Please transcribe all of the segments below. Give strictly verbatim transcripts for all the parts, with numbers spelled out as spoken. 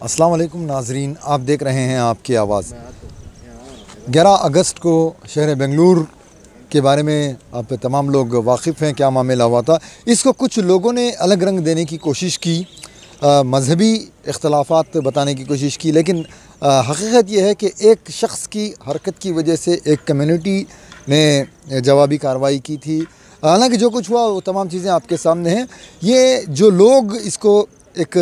अस्सलाम वालेकुम नाजरीन, आप देख रहे हैं आपकी आवाज़। ग्यारह अगस्त को शहर बेंगलुरु के बारे में आप तमाम लोग वाकिफ़ हैं, क्या मामला हुआ था। इसको कुछ लोगों ने अलग रंग देने की कोशिश की, मजहबी इख्तलाफात बताने की कोशिश की, लेकिन हकीकत यह है कि एक शख्स की हरकत की वजह से एक कम्युनिटी ने जवाबी कार्रवाई की थी। हालांकि जो कुछ हुआ वो तमाम चीज़ें आपके सामने हैं। ये जो लोग इसको एक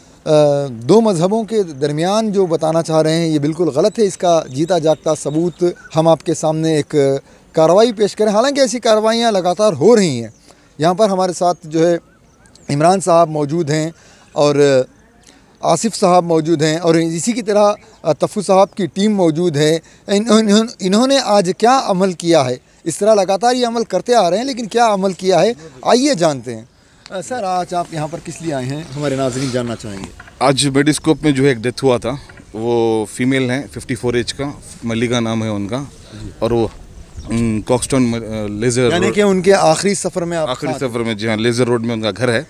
दो मज़हबों के दरमियान जो बताना चाह रहे हैं, ये बिल्कुल गलत है। इसका जीता जागता सबूत हम आपके सामने एक कार्रवाई पेश करें। हालांकि ऐसी कार्रवाइयाँ लगातार हो रही हैं। यहाँ पर हमारे साथ जो है इमरान साहब मौजूद हैं और आसिफ साहब मौजूद हैं और इसी की तरह तफ़ू साहब की टीम मौजूद है। इन, इन्होंने आज क्या अमल किया है, इस तरह लगातार ये अमल करते आ रहे हैं, लेकिन क्या अमल किया है आइए जानते हैं। सर, आज आप यहाँ पर किस लिए आए हैं, हमारे नाज़रीन जानना चाहेंगे। आज मेडिस्कोप में जो है एक डेथ हुआ था, वो फीमेल है, चौवन एज का, मल्लिका नाम है उनका, और वो कॉक्सटन लेज़र यानी कि उनके आखिरी सफ़र में आखिरी सफ़र में जी हाँ, लेज़र रोड में उनका घर है।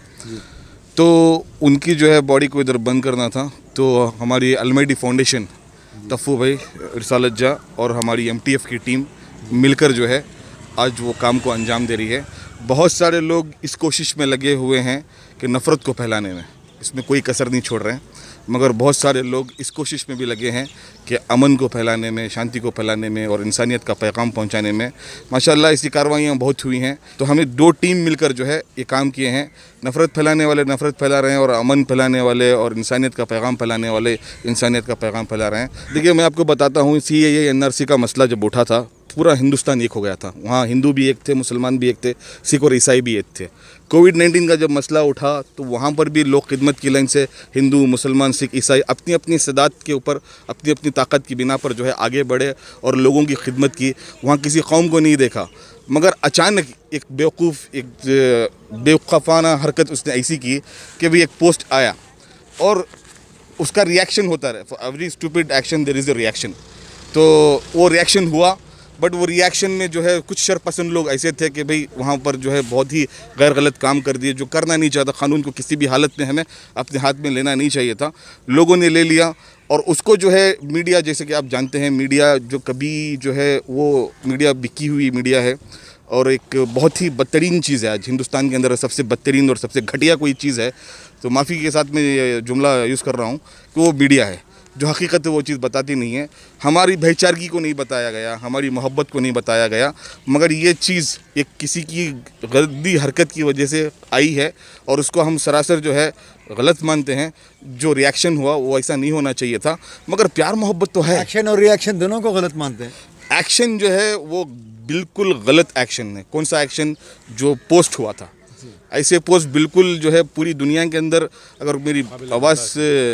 तो उनकी जो है बॉडी को इधर बंद करना था, तो हमारी अलमैडी फाउंडेशन, तफ़ू भाई, रिसालत जा और हमारी एम टी एफ की टीम मिलकर जो है आज वो काम को अंजाम दे रही है। बहुत सारे लोग इस कोशिश में लगे हुए हैं कि नफ़रत को फैलाने में, इसमें कोई कसर नहीं छोड़ रहे हैं, मगर बहुत सारे लोग इस कोशिश में भी लगे हैं कि अमन को फैलाने में, शांति को फैलाने में और इंसानियत का पैगाम पहुंचाने में। माशाल्लाह ऐसी कार्रवाइयाँ बहुत हुई हैं। तो हमें दो टीम मिलकर जो है ये काम किए हैं। नफ़रत फैलाने वाले नफ़रत फैला रहे हैं और अमन फैलाने वाले और इंसानियत का पैगाम फैलाने वाले इंसानियत का पैगाम फैला रहे हैं। देखिए, मैं आपको बताता हूँ, सी ए ए एन आर सी का मसला जब उठा था, पूरा हिंदुस्तान एक हो गया था। वहाँ हिंदू भी एक थे, मुसलमान भी एक थे, सिख और ईसाई भी एक थे। कोविड नाइन्टीन का जब मसला उठा तो वहाँ पर भी लोग खिदमत की लाइन से हिंदू, मुसलमान, सिख, ईसाई अपनी अपनी इस्तेदाद के ऊपर, अपनी अपनी ताकत की बिना पर जो है आगे बढ़े और लोगों की खिदमत की। वहाँ किसी कौम को नहीं देखा, मगर अचानक एक बेवकूफ़, एक बेवकूफ़ाना हरकत उसने ऐसी की कि भी एक पोस्ट आया और उसका रिएक्शन होता रहे। For every stupid action there is a reaction. तो वो रिएक्शन हुआ, बट वो रिएक्शन में जो है कुछ शरपसंद लोग ऐसे थे कि भाई वहाँ पर जो है बहुत ही गैर गलत काम कर दिए, जो करना नहीं चाहता। क़ानून को किसी भी हालत में हमें अपने हाथ में लेना नहीं चाहिए था, लोगों ने ले लिया। और उसको जो है मीडिया, जैसे कि आप जानते हैं, मीडिया जो कभी जो है वो मीडिया बिकी हुई मीडिया है और एक बहुत ही बदतरीन चीज़ है आज हिंदुस्तान के अंदर, सबसे बदतरीन और सबसे घटिया कोई चीज़ है, तो माफ़ी के साथ मैं ये जुमला यूज़ कर रहा हूँ कि वो मीडिया है जो हकीकत है वो चीज़ बताती नहीं है। हमारी भाईचारगी को नहीं बताया गया, हमारी मोहब्बत को नहीं बताया गया, मगर ये चीज़ एक किसी की गलती हरकत की वजह से आई है और उसको हम सरासर जो है गलत मानते हैं। जो रिएक्शन हुआ वो ऐसा नहीं होना चाहिए था, मगर प्यार मोहब्बत तो है। एक्शन और रिएक्शन दोनों को गलत मानते हैं। एक्शन जो है वो बिल्कुल गलत एक्शन है। कौन सा एक्शन? जो पोस्ट हुआ था, ऐसे पोस्ट बिल्कुल जो है पूरी दुनिया के अंदर अगर मेरी आवाज़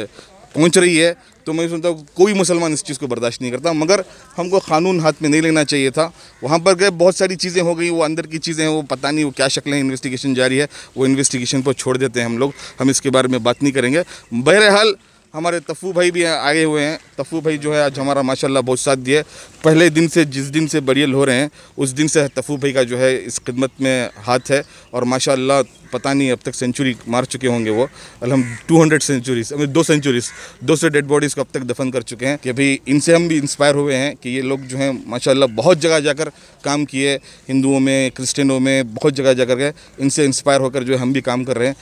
पहुंच रही है तो मैं सुनता हूँ कोई मुसलमान इस चीज़ को बर्दाश्त नहीं करता, मगर हमको क़ानून हाथ में नहीं लेना चाहिए था। वहाँ पर गए, बहुत सारी चीज़ें हो गई, वो अंदर की चीज़ें हैं, वो पता नहीं वो क्या शक्लें हैं, इन्वेस्टिगेशन जारी है, वो इन्वेस्टिगेशन पर छोड़ देते हैं हम लोग, हम इसके बारे में बात नहीं करेंगे। बहरहाल हमारे तफ़ू भाई भी आए हुए हैं। तफ़ू भाई जो है आज हमारा माशाल्लाह बहुत साथ दिए। पहले दिन से, जिस दिन से बरियल हो रहे हैं उस दिन से तफ़ू भाई का जो है इस खिदमत में हाथ है और माशाल्लाह पता नहीं अब तक सेंचुरी मार चुके होंगे वो। अलहम टू हंड्रेड सेंचुरीज, हमें दो सेंचुरीज, दो सौ डेड बॉडीज़ को अब तक दफन कर चुके हैं। कि भाई इनसे हम भी इंस्पायर हुए हैं कि ये लोग जो हैं माशाल्लाह बहुत जगह जाकर काम किए, हिंदुओं में, क्रिश्चियनों में, बहुत जगह जाकर गए। इनसे इंस्पायर होकर जो है हम भी काम कर रहे हैं।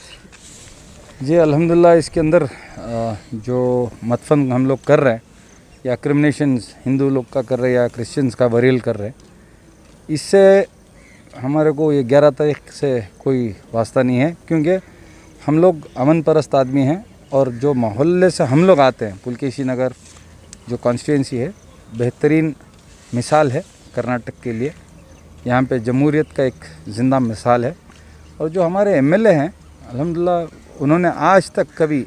जी अल्हम्दुलिल्लाह, इसके अंदर जो मतफन हम लोग कर रहे हैं या क्रिमिनेशंस हिंदू लोग का कर रहे हैं या क्रिश्चियंस का बरील कर रहे हैं, इससे हमारे को ये ग्यारह तारीख से कोई वास्ता नहीं है, क्योंकि हम लोग अमन परस्त आदमी हैं और जो मोहल्ले से हम लोग आते हैं, पुलकेशी नगर जो कॉन्स्टिट्यूंसी है, बेहतरीन मिसाल है कर्नाटक के लिए। यहाँ पे जमहूरियत का एक ज़िंदा मिसाल है। और जो हमारे एम एल ए हैं अल्हम्दुलिल्लाह, उन्होंने आज तक कभी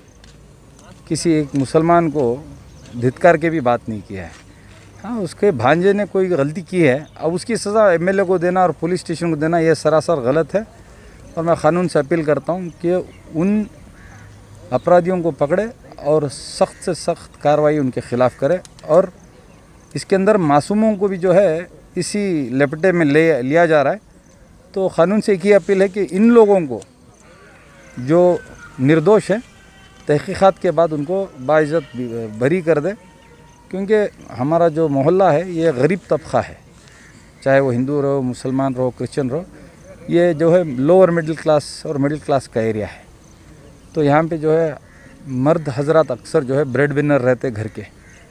किसी एक मुसलमान को धिक्कार के भी बात नहीं किया है। हाँ, उसके भांजे ने कोई गलती की है, अब उसकी सज़ा एम एल ए को देना और पुलिस स्टेशन को देना यह सरासर गलत है। और मैं क़ानून से अपील करता हूँ कि उन अपराधियों को पकड़े और सख्त से सख्त कार्रवाई उनके ख़िलाफ़ करे। और इसके अंदर मासूमों को भी जो है इसी लपेटे में ले लिया जा रहा है। तो क़ानून से एक ही अपील है कि इन लोगों को जो निर्दोष है तहकीक़ात के बाद उनको बाइज़्ज़त बरी कर दे, क्योंकि हमारा जो मोहल्ला है ये गरीब तबक़ा है, चाहे वो हिंदू रहो, मुसलमान रहो, क्रिश्चियन रहो, ये जो है लोअर मिडिल क्लास और मिडिल क्लास का एरिया है। तो यहाँ पे जो है मर्द हजरात अक्सर जो है ब्रेड विनर रहते घर के,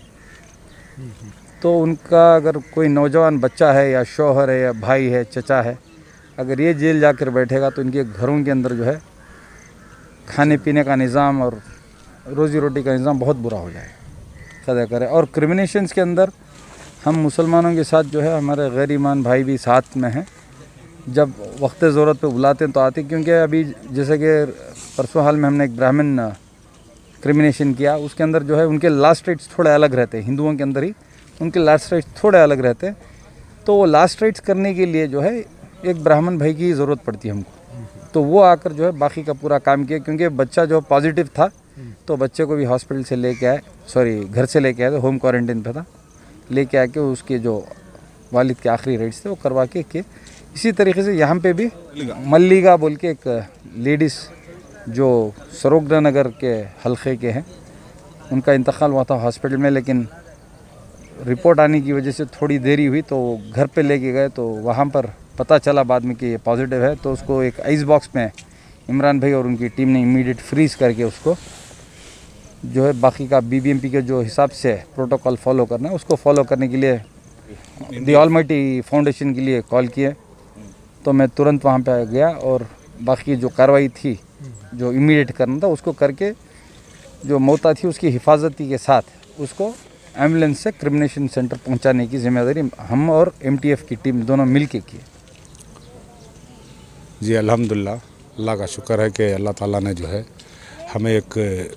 तो उनका अगर कोई नौजवान बच्चा है या शौहर है या भाई है, चचा है, अगर ये जेल जाकर बैठेगा तो इनके घरों के अंदर जो है खाने पीने का निज़ाम और रोज़ी रोटी का निज़ाम बहुत बुरा हो जाएगा, खुदा करे। और क्रिमिनेशंस के अंदर हम मुसलमानों के साथ जो है हमारे गैर ईमान भाई भी साथ में हैं, जब वक्त ज़रूरत पे बुलाते हैं तो आते, क्योंकि अभी जैसे कि परसों हाल में हमने एक ब्राह्मण क्रिमिनेशन किया, उसके अंदर जो है उनके लास्ट राइट्स थोड़े अलग रहते हैं, हिंदुओं के अंदर ही उनके लास्ट राइट्स थोड़े अलग रहते हैं। तो वो लास्ट राइट्स करने के लिए जो है एक ब्राह्मण भाई की ज़रूरत पड़ती है हमको, तो वो आकर जो है बाकी का पूरा काम किया, क्योंकि बच्चा जो पॉजिटिव था तो बच्चे को भी हॉस्पिटल से लेके आए, सॉरी घर से लेके आए, तो होम क्वारंटाइन पे था, लेके आके उसके जो वालिद के आखिरी राइट्स थे वो करवा के किए। इसी तरीके से यहाँ पे भी मल्लिका बोल के एक लेडीज़ जो सरोगरा नगर के हल्के के हैं, उनका इंतकाल हुआ था हॉस्पिटल में, लेकिन रिपोर्ट आने की वजह से थोड़ी देरी हुई, तो घर पे लेके गए तो वहाँ पर पता चला बाद में कि ये पॉजिटिव है, तो उसको एक आइस बॉक्स में इमरान भाई और उनकी टीम ने इमीडिएट फ्रीज़ करके उसको जो है बाकी का बीबीएमपी के जो हिसाब से प्रोटोकॉल फॉलो करना है उसको फॉलो करने के लिए दी ऑलमाइटी फाउंडेशन के लिए कॉल किए। तो मैं तुरंत वहाँ पे गया और बाकी जो कार्रवाई थी जो इमीडिएट करना था उसको करके जो मौता थी उसकी हिफाजती के साथ उसको एम्बुलेंस से क्रिमिनेशन सेंटर पहुँचाने की जिम्मेदारी हम और एमटीएफ की टीम दोनों मिल के की। जी अल्हम्दुलिल्लाह, अल्लाह का शुक्र है कि अल्लाह ताला ने जो है हमें एक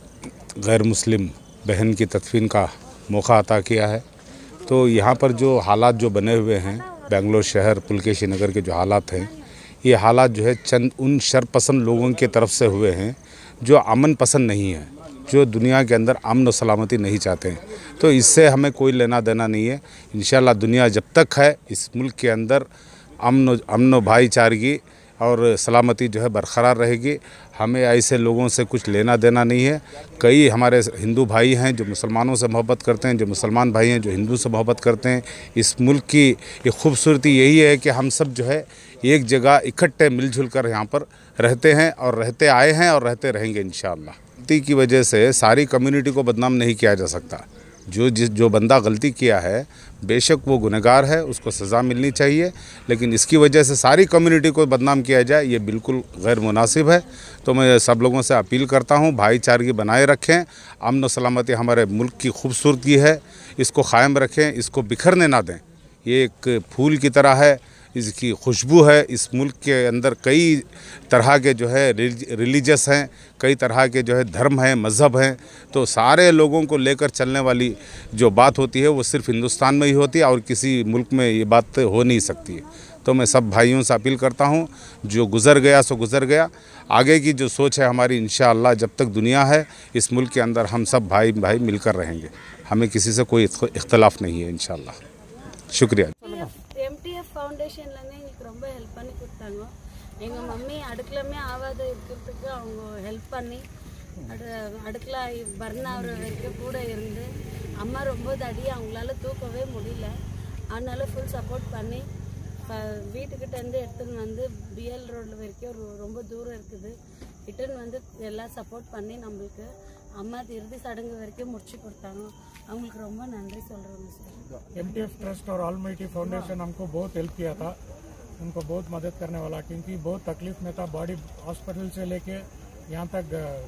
गैर मुस्लिम बहन की तदफीन का मौका अता किया है। तो यहाँ पर जो हालात जो बने हुए हैं बेंगलोर शहर पुलकेशी नगर के जो हालात हैं, ये हालात जो है चंद उन शरपसंद लोगों की तरफ से हुए हैं जो अमन पसंद नहीं है, जो दुनिया के अंदर अमन और सलामती नहीं चाहते हैं। तो इससे हमें कोई लेना देना नहीं है। इंशाअल्लाह दुनिया जब तक है इस मुल्क के अंदर अमन अमन भाईचारगी और सलामती जो है बरकरार रहेगी। हमें ऐसे लोगों से कुछ लेना देना नहीं है। कई हमारे हिंदू भाई हैं जो मुसलमानों से मोहब्बत करते हैं, जो मुसलमान भाई हैं जो हिंदू से मोहब्बत करते हैं। इस मुल्क की ये खूबसूरती यही है कि हम सब जो है एक जगह इकट्ठे मिलजुल कर यहाँ पर रहते हैं और रहते आए हैं और रहते रहेंगे इंशाअल्लाह। गलती की वजह से सारी कम्युनिटी को बदनाम नहीं किया जा सकता। जो जिस जो बंदा गलती किया है बेशक वो गुनहगार है, उसको सज़ा मिलनी चाहिए, लेकिन इसकी वजह से सारी कम्युनिटी को बदनाम किया जाए ये बिल्कुल गैर मुनासिब है। तो मैं सब लोगों से अपील करता हूँ भाईचारगी बनाए रखें, अमन और सलामती हमारे मुल्क की खूबसूरती है, इसको क़ायम रखें, इसको बिखरने ना दें। ये एक फूल की तरह है, इसकी खुशबू है। इस मुल्क के अंदर कई तरह के जो है रिलीजियस हैं, कई तरह के जो है धर्म हैं, मज़हब हैं। तो सारे लोगों को लेकर चलने वाली जो बात होती है वो सिर्फ़ हिंदुस्तान में ही होती है और किसी मुल्क में ये बात हो नहीं सकती है। तो मैं सब भाइयों से अपील करता हूँ, जो गुज़र गया सो गुज़र गया। आगे की जो सोच है हमारी इंशाअल्लाह जब तक दुनिया है इस मुल्क के अंदर हम सब भाई भाई मिलकर रहेंगे। हमें किसी से कोई इख्तलाफ नहीं है इंशाअल्लाह। शुक्रिया। எம்டிஎஃப் ஃபவுண்டேஷன்லேருந்து எங்களுக்கு ரொம்ப ஹெல்ப் பண்ணி கொடுத்தாங்க. எங்கள் மம்மி அடுக்கலமே ஆகாத இருக்கிறதுக்கு அவங்க ஹெல்ப் பண்ணி அடு அடுக்கல பர்ன் ஆகிற வரைக்கும் கூட இருந்து அம்மா ரொம்ப தடி அவங்களால தூக்கவே முடியல. அதனால ஃபுல் சப்போர்ட் பண்ணி வீட்டுக்கிட்டேருந்து எடுத்துன்னு வந்து பிஎல் ரோடு வரைக்கும் ரொம்ப தூரம் இருக்குது ரிட்டர்ன் வந்து எல்லாம் சப்போர்ட் பண்ணி நம்மளுக்கு அம்மா இறுதி சடங்கு வரைக்கும் முடிச்சு கொடுத்தாங்க. அவங்களுக்கு ரொம்ப நன்றி சொல்கிறோங்க சார்। एमटीएफ ट्रस्ट और ऑलमाइटी फाउंडेशन हमको बहुत हेल्प किया था, उनको बहुत मदद करने वाला, क्योंकि बहुत तकलीफ में था। बॉडी हॉस्पिटल से लेके यहाँ तक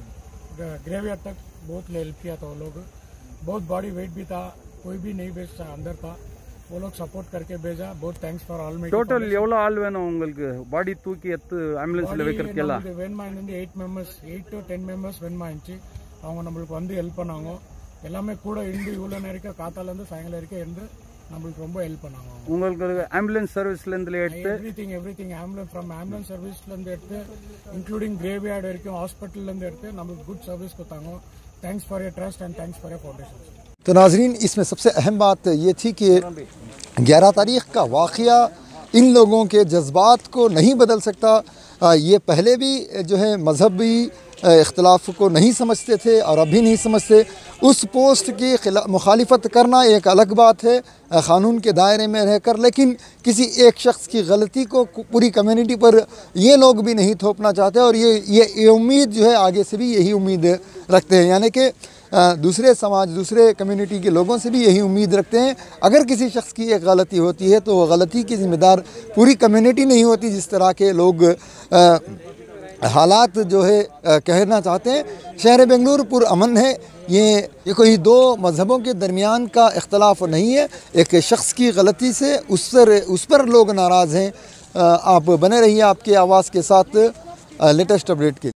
ग्रेवयार्ड तक बहुत हेल्प किया था वो लोग। बहुत बॉडी वेट भी था, कोई भी नहीं बेच अंदर था, वो लोग सपोर्ट करके भेजा। बहुत थैंक्स फॉर ऑलमाइटी। டோட்டல் எவ்வளோ ஆள் வேணும் உங்களுக்கு பாடி தூக்கி எடுத்து ஆம்புலன்ஸ்ல வைக்கிறதுக்கெல்லாம்? வேணுமாயிருந்து eight members eight to ten members வேணுமாயிடுச்சு. அவங்க நம்மளுக்கு வந்து ஹெல்ப் பண்ணாங்க. எல்லாமே கூட இருந்து இவ்வளோ நேரம் காத்தாலேருந்து சாயங்காலம் வரைக்கும் இருந்து நம்மளுக்கு ரொம்ப ஹெல்ப் பண்ணாங்க. உங்களுக்கு ஆம்புலன்ஸ் சர்வீஸ்லேருந்து எடுத்து everything everything ambulance from ambulance सर्विसலேருந்து எடுத்து इंक्लूडिंग ग्रेवयार्ड வரைக்கும் हॉस्पिटलலேருந்து எடுத்து நம்மளுக்கு गुड सर्विस கொடுத்தாங்க. Thanks for your trust and thanks for your foundation. तो नाजरीन, इसमें सबसे अहम बात ये थी कि ग्यारह तारीख़ का वाक़या इन लोगों के जज्बात को नहीं बदल सकता। ये पहले भी जो है मजहबी इख्तलाफ को नहीं समझते थे और अभी नहीं समझते। उस पोस्ट की खिला मुखालिफत करना एक अलग बात है क़ानून के दायरे में रहकर, लेकिन किसी एक शख्स की गलती को पूरी कम्युनिटी पर ये लोग भी नहीं थोपना चाहते और ये ये, ये उम्मीद जो है आगे से भी यही उम्मीद रखते हैं, यानी कि दूसरे समाज दूसरे कम्युनिटी के लोगों से भी यही उम्मीद रखते हैं। अगर किसी शख्स की एक गलती होती है तो वह गलती की ज़िम्मेदार पूरी कम्युनिटी नहीं होती, जिस तरह के लोग आ, हालात जो है आ, कहना चाहते हैं। शहर बेंगलुरु पुरअमन है, ये ये कोई दो मज़हबों के दरमियान का इख्तलाफ नहीं है। एक शख्स की गलती से उस पर उस पर लोग नाराज़ हैं। आप बने रहिए आपकी आवाज़ के साथ लेटेस्ट अपडेट के।